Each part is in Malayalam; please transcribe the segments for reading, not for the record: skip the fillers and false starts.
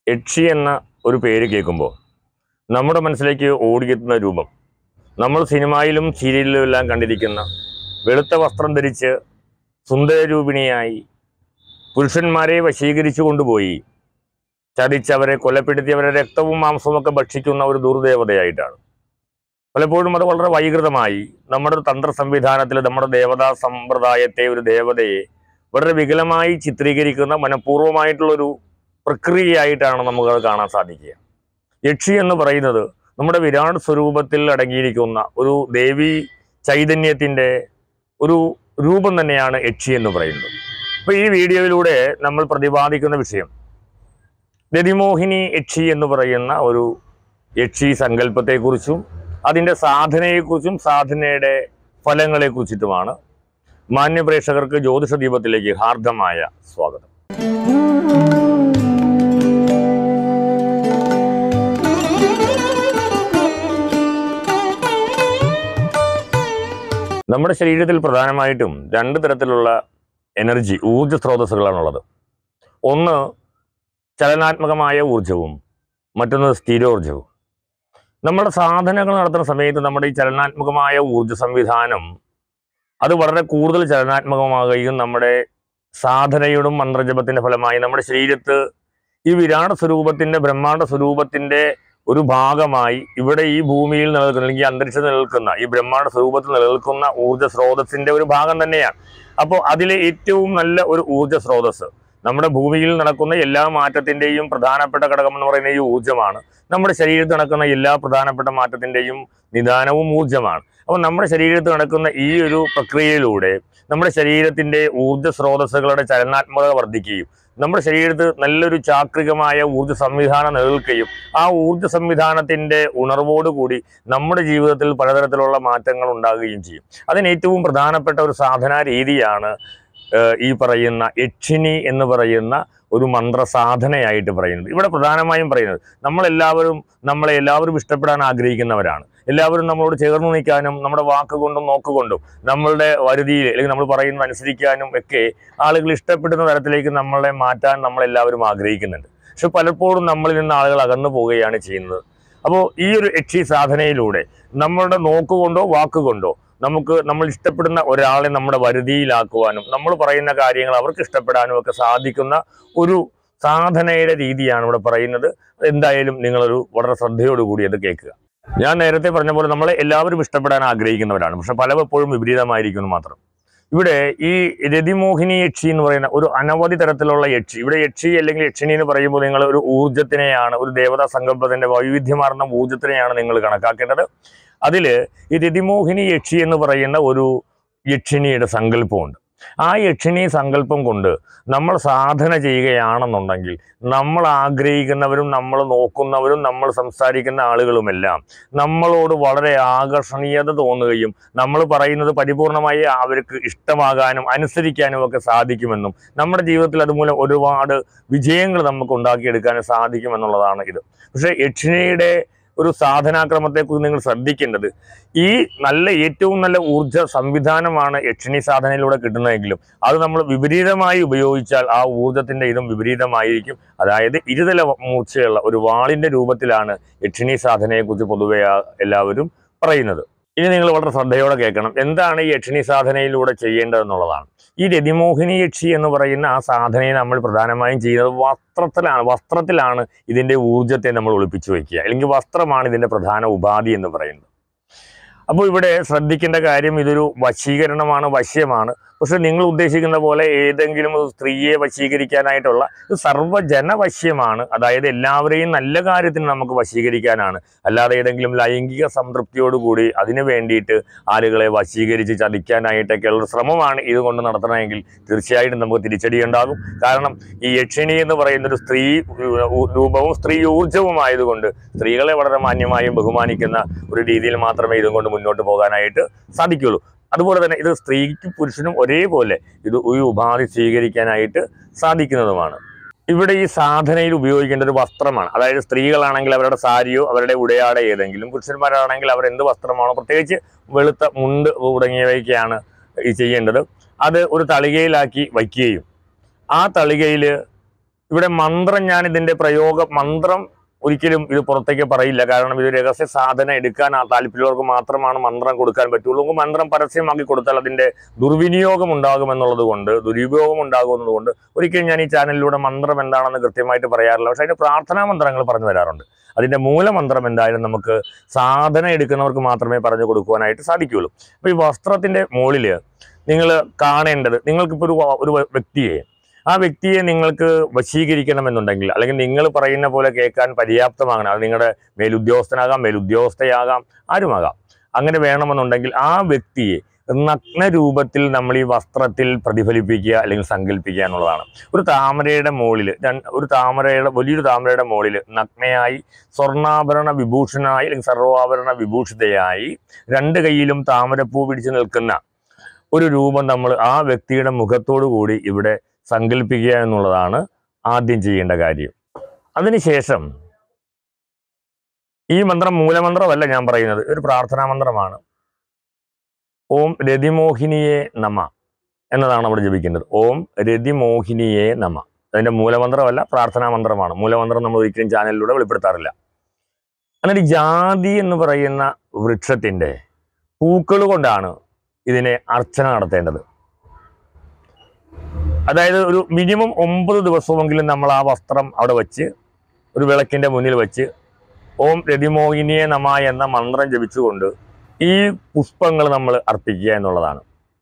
യക്ഷി എന്ന ഒരു പേര് കേൾക്കുമ്പോൾ നമ്മുടെ മനസ്സിലേക്ക് ഓടിയെത്തുന്ന രൂപം നമ്മൾ സിനിമയിലും സീരിയലിലും എല്ലാം കണ്ടിരിക്കുന്ന വെളുത്ത വസ്ത്രം ധരിച്ച് സുന്ദരരൂപിണിയായി പുരുഷന്മാരെ വശീകരിച്ചു കൊണ്ടുപോയി ചതിച്ചവരെ കൊലപ്പെടുത്തിയവരെ രക്തവും മാംസവും ഒക്കെ ഭക്ഷിക്കുന്ന ഒരു ദുർദേവതയായിട്ടാണ്. പലപ്പോഴും അത് വളരെ വൈകൃതമായി നമ്മുടെ തന്ത്ര സംവിധാനത്തിൽ നമ്മുടെ ദേവതാ സമ്പ്രദായത്തെ, ഒരു ദേവതയെ വളരെ വികലമായി ചിത്രീകരിക്കുന്ന മനഃപൂർവ്വമായിട്ടുള്ളൊരു പ്രക്രിയയായിട്ടാണ് നമുക്കത് കാണാൻ സാധിക്കുക. യക്ഷി എന്ന് പറയുന്നത് നമ്മുടെ വിരാട് സ്വരൂപത്തിൽ അടങ്ങിയിരിക്കുന്ന ഒരു ദേവീ ചൈതന്യത്തിൻ്റെ ഒരു രൂപം തന്നെയാണ് യക്ഷി എന്ന് പറയുന്നത്. അപ്പോൾ ഈ വീഡിയോയിലൂടെ നമ്മൾ പ്രതിപാദിക്കുന്ന വിഷയം രതിമോഹിനി യക്ഷി എന്ന് പറയുന്ന ഒരു യക്ഷി സങ്കല്പത്തെക്കുറിച്ചും അതിൻ്റെ സാധനയെക്കുറിച്ചും സാധനയുടെ ഫലങ്ങളെക്കുറിച്ചിട്ടുമാണ്. മാന്യപ്രേക്ഷകർക്ക് ജ്യോതിഷ ദീപത്തിലേക്ക് ഹാർദമായ സ്വാഗതം. നമ്മുടെ ശരീരത്തിൽ പ്രധാനമായിട്ടും രണ്ട് തരത്തിലുള്ള എനർജി, ഊർജ്ജ സ്രോതസ്സുകളാണുള്ളത്. ഒന്ന് ചലനാത്മകമായ ഊർജവും മറ്റൊന്ന് സ്ഥിരോർജവും. നമ്മുടെ സാധനകൾ നടത്തുന്ന സമയത്ത് നമ്മുടെ ഈ ചലനാത്മകമായ ഊർജ്ജ സംവിധാനം അത് വളരെ കൂടുതൽ ചലനാത്മകമാകുകയും നമ്മുടെ സാധനയുടെ മന്ത്രജപത്തിൻ്റെ ഫലമായി നമ്മുടെ ശരീരത്ത് ഈ വിരാട് സ്വരൂപത്തിൻ്റെ, ബ്രഹ്മാണ്ഡ സ്വരൂപത്തിൻ്റെ ഒരു ഭാഗമായി ഇവിടെ ഈ ഭൂമിയിൽ നിലനിൽക്കുന്ന, അല്ലെങ്കിൽ അന്തരീക്ഷത്തിൽ നിലനിൽക്കുന്ന ഈ ബ്രഹ്മാണ്ഡ സ്വരൂപത്തിൽ നിലനിൽക്കുന്ന ഊർജ്ജ സ്രോതസ്സിൻ്റെ ഒരു ഭാഗം തന്നെയാണ്. അപ്പോൾ അതിലെ ഏറ്റവും നല്ല ഒരു ഊർജ്ജ സ്രോതസ്സ് നമ്മുടെ ഭൂമിയിൽ നടക്കുന്ന എല്ലാ മാറ്റത്തിൻ്റെയും പ്രധാനപ്പെട്ട ഘടകം എന്ന് പറയുന്ന ഈ ഊർജ്ജമാണ്. നമ്മുടെ ശരീരത്തിൽ നടക്കുന്ന എല്ലാ പ്രധാനപ്പെട്ട മാറ്റത്തിൻ്റെയും നിദാനവും ഊർജ്ജമാണ്. അപ്പോൾ നമ്മുടെ ശരീരത്തിൽ നടക്കുന്ന ഈ ഒരു പ്രക്രിയയിലൂടെ നമ്മുടെ ശരീരത്തിൻ്റെ ഊർജ്ജ സ്രോതസ്സുകളുടെ ചലനാത്മകത വർദ്ധിക്കുകയും നമ്മുടെ ശരീരത്തിൽ നല്ലൊരു ചാക്രികമായ ഊർജ്ജ സംവിധാനം നിലനിൽക്കുകയും ആ ഊർജ്ജ സംവിധാനത്തിൻ്റെ ഉണർവോടുകൂടി നമ്മുടെ ജീവിതത്തിൽ പലതരത്തിലുള്ള മാറ്റങ്ങൾ ഉണ്ടാകുകയും ചെയ്യും. അതിന് ഏറ്റവും പ്രധാനപ്പെട്ട ഒരു സാധനാ രീതിയാണ് ഈ പറയുന്ന യക്ഷിണി എന്ന് പറയുന്ന ഒരു മന്ത്രസാധനയായിട്ട് പറയുന്നത്. ഇവിടെ പ്രധാനമായും പറയുന്നത് നമ്മളെ എല്ലാവരും ഇഷ്ടപ്പെടാൻ ആഗ്രഹിക്കുന്നവരാണ്. എല്ലാവരും നമ്മളോട് ചേർന്ന് നിൽക്കാനും നമ്മുടെ വാക്കുകൊണ്ടും നോക്കുകൊണ്ടും നമ്മളുടെ വരുതിയിൽ, അല്ലെങ്കിൽ നമ്മൾ പറയുന്നത് അനുസരിക്കാനും ഒക്കെ ആളുകൾ ഇഷ്ടപ്പെടുന്ന തരത്തിലേക്ക് നമ്മളെ മാറ്റാൻ നമ്മളെല്ലാവരും ആഗ്രഹിക്കുന്നുണ്ട്. പക്ഷെ പലപ്പോഴും നമ്മളിൽ നിന്ന് ആളുകൾ അകന്നു പോവുകയാണ് ചെയ്യുന്നത്. അപ്പോൾ ഈ ഒരു യക്ഷി സാധനയിലൂടെ നമ്മളുടെ നോക്കുകൊണ്ടോ വാക്കുകൊണ്ടോ നമ്മൾ ഇഷ്ടപ്പെടുന്ന ഒരാളെ നമ്മുടെ വരുതിയിലാക്കുവാനും നമ്മൾ പറയുന്ന കാര്യങ്ങൾ അവർക്ക് ഇഷ്ടപ്പെടാനും ഒക്കെ സാധിക്കുന്ന ഒരു സാധനയുടെ രീതിയാണ് ഇവിടെ പറയുന്നത്. എന്തായാലും നിങ്ങളൊരു വളരെ ശ്രദ്ധയോടുകൂടി അത് കേൾക്കുക. ഞാൻ നേരത്തെ പറഞ്ഞ പോലെ നമ്മളെ എല്ലാവരും ഇഷ്ടപ്പെടാൻ ആഗ്രഹിക്കുന്നവരാണ്, പക്ഷെ പലപ്പോഴും വിപരീതമായിരിക്കുന്നു മാത്രം. ഇവിടെ ഈ രതിമോഹിനി യക്ഷി എന്ന് പറയുന്ന ഒരു അനവധി തരത്തിലുള്ള യക്ഷി, ഇവിടെ യക്ഷി അല്ലെങ്കിൽ യക്ഷിണി എന്ന് പറയുമ്പോൾ നിങ്ങൾ ഒരു ഊർജ്ജത്തിനെയാണ്, ഒരു ദേവതാ സങ്കല്പത്തിൻ്റെ വൈവിധ്യമാർന്ന ഊർജ്ജത്തിനെയാണ് നിങ്ങൾ കണക്കാക്കേണ്ടത്. അതിൽ ഈ രതിമോഹിനി യക്ഷി എന്ന് പറയുന്ന ഒരു യക്ഷിണിയുടെ സങ്കല്പമുണ്ട്. ആ യക്ഷിണി സങ്കല്പം കൊണ്ട് നമ്മൾ സാധന ചെയ്യുകയാണെന്നുണ്ടെങ്കിൽ നമ്മൾ ആഗ്രഹിക്കുന്നവരും നമ്മൾ നോക്കുന്നവരും നമ്മൾ സംസാരിക്കുന്ന ആളുകളുമെല്ലാം നമ്മളോട് വളരെ ആകർഷണീയത തോന്നുകയും നമ്മൾ പറയുന്നത് പരിപൂർണമായി അവർക്ക് ഇഷ്ടമാകാനും അനുസരിക്കാനും ഒക്കെ സാധിക്കുമെന്നും നമ്മുടെ ജീവിതത്തിൽ അതുമൂലം ഒരുപാട് വിജയങ്ങൾ നമുക്ക് ഉണ്ടാക്കിയെടുക്കാനും സാധിക്കുമെന്നുള്ളതാണ് ഇത്. പക്ഷേ യക്ഷിണിയുടെ ഒരു സാധനാക്രമത്തെക്കുറിച്ച് നിങ്ങൾ ശ്രദ്ധിക്കേണ്ടത്, ഈ ഏറ്റവും നല്ല ഊർജ്ജ സംവിധാനമാണ് യക്ഷിണി സാധനയിലൂടെ കിട്ടുന്നതെങ്കിലും അത് നമ്മൾ വിപരീതമായി ഉപയോഗിച്ചാൽ ആ ഊർജ്ജത്തിൻ്റെ ഇതും വിപരീതമായിരിക്കും. അതായത് ഇരുതല മൂർച്ചയുള്ള ഒരു വാളിൻ്റെ രൂപത്തിലാണ് യക്ഷിണി സാധനയെക്കുറിച്ച് പൊതുവെ എല്ലാവരും പറയുന്നത്. ഇനി നിങ്ങൾ വളരെ ശ്രദ്ധയോടെ കേൾക്കണം, എന്താണ് ഈ യക്ഷിണി സാധനയിലൂടെ ചെയ്യേണ്ടതെന്നുള്ളതാണ്. ഈ രതിമോഹിനി യക്ഷി എന്ന് പറയുന്ന ആ സാധനയെ നമ്മൾ പ്രധാനമായും ചെയ്യുന്നത് വസ്ത്രത്തിലാണ് ഇതിൻ്റെ ഊർജ്ജത്തെ നമ്മൾ ഒളിപ്പിച്ചു വയ്ക്കുക, അല്ലെങ്കിൽ വസ്ത്രമാണ് ഇതിൻ്റെ പ്രധാന ഉപാധി എന്ന് പറയുന്നത്. അപ്പോൾ ഇവിടെ ശ്രദ്ധിക്കേണ്ട കാര്യം, ഇതൊരു വശീകരണമാണ്, വശ്യമാണ്. പക്ഷെ നിങ്ങൾ ഉദ്ദേശിക്കുന്ന പോലെ ഏതെങ്കിലും ഒരു സ്ത്രീയെ വശീകരിക്കാനായിട്ടുള്ള ഇത് സർവ്വജനവശ്യമാണ്. അതായത് എല്ലാവരെയും നല്ല കാര്യത്തിന് നമുക്ക് വശീകരിക്കാനാണ്, അല്ലാതെ ഏതെങ്കിലും ലൈംഗിക സംതൃപ്തിയോടുകൂടി അതിന് വേണ്ടിയിട്ട് ആളുകളെ വശീകരിച്ച് ചതിക്കാനായിട്ടൊക്കെയുള്ള ശ്രമമാണ് ഇതുകൊണ്ട് നടത്തണമെങ്കിൽ തീർച്ചയായിട്ടും നമുക്ക് തിരിച്ചടി ഉണ്ടാകും. കാരണം ഈ യക്ഷിണി എന്ന് പറയുന്നൊരു സ്ത്രീ രൂപവും സ്ത്രീ ഊർജവുമായതുകൊണ്ട് സ്ത്രീകളെ വളരെ മാന്യമായും ബഹുമാനിക്കുന്ന ഒരു രീതിയിൽ മാത്രമേ ഇതുകൊണ്ട് മുന്നോട്ട് പോകാനായിട്ട് സാധിക്കുകയുള്ളൂ. അതുപോലെ തന്നെ ഇത് സ്ത്രീക്കും പുരുഷനും ഒരേപോലെ ഇത് ഈ ഉപാധി സ്വീകരിക്കാനായിട്ട് സാധിക്കുന്നതുമാണ്. ഇവിടെ ഈ സാധനയിൽ ഉപയോഗിക്കേണ്ട ഒരു വസ്ത്രമാണ്. അതായത് സ്ത്രീകളാണെങ്കിൽ അവരുടെ സാരിയോ അവരുടെ ഉടയാട ഏതെങ്കിലും, പുരുഷന്മാരാണെങ്കിൽ അവരെന്ത് വസ്ത്രമാണോ, പ്രത്യേകിച്ച് വെളുത്ത മുണ്ട് തുടങ്ങിയവയൊക്കെയാണ് ഈ ചെയ്യേണ്ടത്. അത് ഒരു തളികയിലാക്കി വയ്ക്കുകയും ആ തളികയിൽ ഇവിടെ മന്ത്രം ഞാൻ ഇതിൻ്റെ മന്ത്രം ഒരിക്കലും ഇത് പുറത്തേക്ക് പറയില്ല. കാരണം ഇത് രഹസ്യ സാധന എടുക്കാൻ താല്പര്യമുള്ളവർക്ക് മാത്രമാണ് മന്ത്രം കൊടുക്കാൻ പറ്റുള്ളൂ. മന്ത്രം പരസ്യമാക്കി കൊടുത്താൽ അതിൻ്റെ ദുർവിനിയോഗം ഉണ്ടാകുമെന്നുള്ളത് കൊണ്ട്, ദുരുപയോഗം ഉണ്ടാകുന്നത് കൊണ്ട് ഒരിക്കലും ഞാൻ ഈ ചാനലിലൂടെ മന്ത്രം എന്താണെന്ന് കൃത്യമായിട്ട് പറയാറില്ല. പക്ഷേ അതിൻ്റെ പ്രാർത്ഥനാ മന്ത്രങ്ങൾ പറഞ്ഞു തരാറുണ്ട്. അതിൻ്റെ മൂലമന്ത്രം എന്തായാലും നമുക്ക് സാധന എടുക്കുന്നവർക്ക് മാത്രമേ പറഞ്ഞു കൊടുക്കുവാനായിട്ട് സാധിക്കുകയുള്ളൂ. അപ്പോൾ ഈ വസ്ത്രത്തിൻ്റെ മുകളിൽ നിങ്ങൾ കാണേണ്ടത്, നിങ്ങൾക്കിപ്പോൾ ഒരു വ്യക്തിയെ, ആ വ്യക്തിയെ നിങ്ങൾക്ക് വശീകരിക്കണമെന്നുണ്ടെങ്കിൽ, അല്ലെങ്കിൽ നിങ്ങൾ പറയുന്ന പോലെ കേൾക്കാൻ പര്യാപ്തമാകണം. അത് നിങ്ങളുടെ മേലുദ്യോഗസ്ഥനാകാം, മേലുദ്യോഗസ്ഥയാകാം, ആരുമാകാം. അങ്ങനെ വേണമെന്നുണ്ടെങ്കിൽ ആ വ്യക്തിയെ നഗ്നരൂപത്തിൽ നമ്മൾ ഈ വസ്ത്രത്തിൽ പ്രതിഫലിപ്പിക്കുക അല്ലെങ്കിൽ സങ്കല്പിക്കുക എന്നുള്ളതാണ്. ഒരു താമരയുടെ മുകളിൽ, വലിയൊരു താമരയുടെ മുകളിൽ നഗ്നയായി സ്വർണ്ണാഭരണ വിഭൂഷണായി അല്ലെങ്കിൽ സർവാഭരണ വിഭൂഷിതയായി 2 കൈയിലും താമരപ്പൂ പിടിച്ച് നിൽക്കുന്ന ഒരു രൂപം നമ്മൾ ആ വ്യക്തിയുടെ മുഖത്തോടു കൂടി ഇവിടെ സങ്കല്പിക്കുക എന്നുള്ളതാണ് ആദ്യം ചെയ്യേണ്ട കാര്യം. അതിനുശേഷം ഈ മന്ത്രം മൂലമന്ത്രമല്ല ഞാൻ പറയുന്നത്, ഒരു പ്രാർത്ഥനാ മന്ത്രമാണ്. ഓം രതിമോഹിനിയെ നമ എന്നതാണ് അവിടെ ജപിക്കേണ്ടത്. ഓം രതിമോഹിനിയെ നമ. അതിൻ്റെ മൂലമന്ത്രമല്ല, പ്രാർത്ഥനാ മന്ത്രമാണ്. മൂലമന്ത്രം നമ്മൾ ഒരിക്കലും ചാനലിലൂടെ വെളിപ്പെടുത്താറില്ല. എന്നിട്ട് ജാതി എന്ന് പറയുന്ന വൃക്ഷത്തിൻ്റെ പൂക്കൾ കൊണ്ടാണ് ഇതിനെ അർച്ചന നടത്തേണ്ടത്. അതായത് ഒരു മിനിമം 9 ദിവസമെങ്കിലും നമ്മൾ ആ വസ്ത്രം അവിടെ വെച്ച് ഒരു വിളക്കിൻ്റെ മുന്നിൽ വെച്ച് ഓം രതിമോഹിനിയെ നമ എന്ന മന്ത്രം ജപിച്ചുകൊണ്ട് ഈ പുഷ്പങ്ങൾ നമ്മൾ അർപ്പിക്കുക എന്നുള്ളതാണ്.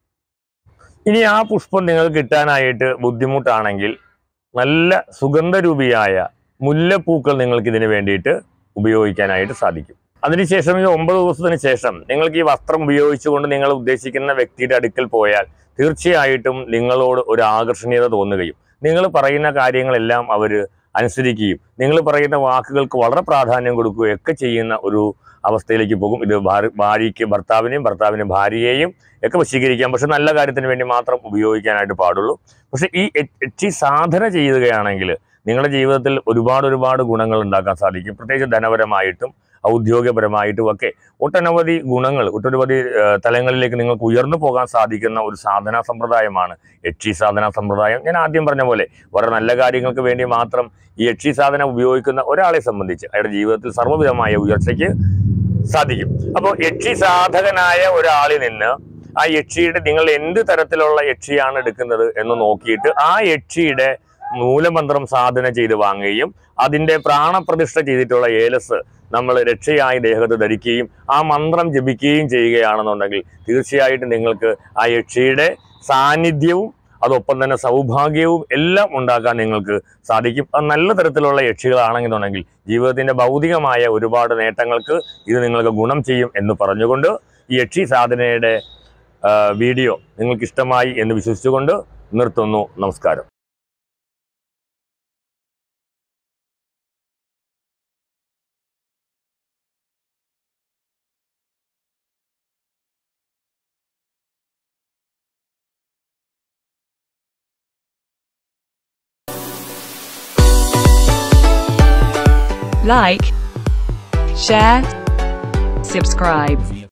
ഇനി ആ പുഷ്പം നിങ്ങൾക്ക് കിട്ടാനായിട്ട് ബുദ്ധിമുട്ടാണെങ്കിൽ നല്ല സുഗന്ധരൂപിയായ മുല്ലപ്പൂക്കൾ നിങ്ങൾക്ക് ഇതിന് വേണ്ടിയിട്ട് ഉപയോഗിക്കാനായിട്ട് സാധിക്കും. അതിനുശേഷം ഈ 9 ദിവസത്തിന് ശേഷം നിങ്ങൾക്ക് ഈ വസ്ത്രം ഉപയോഗിച്ചുകൊണ്ട് നിങ്ങൾ ഉദ്ദേശിക്കുന്ന വ്യക്തിയുടെ അടുക്കൽ പോയാൽ തീർച്ചയായിട്ടും നിങ്ങളോട് ഒരു ആകർഷണീയത തോന്നുകയും നിങ്ങൾ പറയുന്ന കാര്യങ്ങളെല്ലാം അവർ അനുസരിക്കുകയും നിങ്ങൾ പറയുന്ന വാക്കുകൾക്ക് വളരെ പ്രാധാന്യം കൊടുക്കുകയും ഒക്കെ ചെയ്യുന്ന ഒരു അവസ്ഥയിലേക്ക് പോകും. ഇത് ഭാര്യയ്ക്ക് ഭർത്താവിനെയും ഭാര്യയെയും ഒക്കെ വശീകരിക്കാം. പക്ഷെ നല്ല കാര്യത്തിന് വേണ്ടി മാത്രം ഉപയോഗിക്കാനായിട്ട് പാടുള്ളൂ. പക്ഷെ ഈ സാധന ചെയ്യുകയാണെങ്കിൽ നിങ്ങളുടെ ജീവിതത്തിൽ ഒരുപാട് ഗുണങ്ങൾ ഉണ്ടാക്കാൻ സാധിക്കും. പ്രത്യേകിച്ച് ധനപരമായിട്ടും ഔദ്യോഗികപരമായിട്ടും ഒക്കെ ഒട്ടനവധി ഗുണങ്ങൾ, ഒട്ടനവധി തലങ്ങളിലേക്ക് നിങ്ങൾക്ക് ഉയർന്നു പോകാൻ സാധിക്കുന്ന ഒരു സാധനാ സമ്പ്രദായമാണ് യക്ഷി സാധനാ സമ്പ്രദായം. ഞാൻ ആദ്യം പറഞ്ഞ പോലെ വളരെ നല്ല കാര്യങ്ങൾക്ക് വേണ്ടി മാത്രം ഈ യക്ഷി സാധന ഉപയോഗിക്കുന്ന ഒരാളെ സംബന്ധിച്ച് അയാളുടെ ജീവിതത്തിൽ സർവ്വവിധമായ ഉയർച്ചയ്ക്ക് സാധിക്കും. അപ്പോൾ യക്ഷി സാധകനായ ഒരാളിൽ നിന്ന് ആ യക്ഷിയുടെ നിങ്ങൾ എന്ത് തരത്തിലുള്ള യക്ഷിയാണ് എടുക്കുന്നത് എന്ന് നോക്കിയിട്ട് ആ യക്ഷിയുടെ മൂലമന്ത്രം സാധന ചെയ്ത് വാങ്ങുകയും അതിൻ്റെ പ്രാണപ്രതിഷ്ഠ ചെയ്തിട്ടുള്ള ഏലസ് നമ്മൾ രക്ഷയായി ദേഹത്ത് ധരിക്കുകയും ആ മന്ത്രം ജപിക്കുകയും ചെയ്യുകയാണെന്നുണ്ടെങ്കിൽ തീർച്ചയായിട്ടും നിങ്ങൾക്ക് ആ യക്ഷിയുടെ സാന്നിധ്യവും അതൊപ്പം തന്നെ സൗഭാഗ്യവും എല്ലാം ഉണ്ടാക്കാൻ നിങ്ങൾക്ക് സാധിക്കും. അത് നല്ല തരത്തിലുള്ള യക്ഷികളാണെന്നുണ്ടെങ്കിൽ ജീവിതത്തിൻ്റെ ഭൗതികമായ ഒരുപാട് നേട്ടങ്ങൾക്ക് ഇത് നിങ്ങൾക്ക് ഗുണം ചെയ്യും എന്ന് പറഞ്ഞുകൊണ്ട് ഈ യക്ഷി സാധനയുടെ വീഡിയോ നിങ്ങൾക്ക് ഇഷ്ടമായി എന്ന് വിശ്വസിച്ചുകൊണ്ട് നിർത്തുന്നു. നമസ്കാരം. Like, share, subscribe.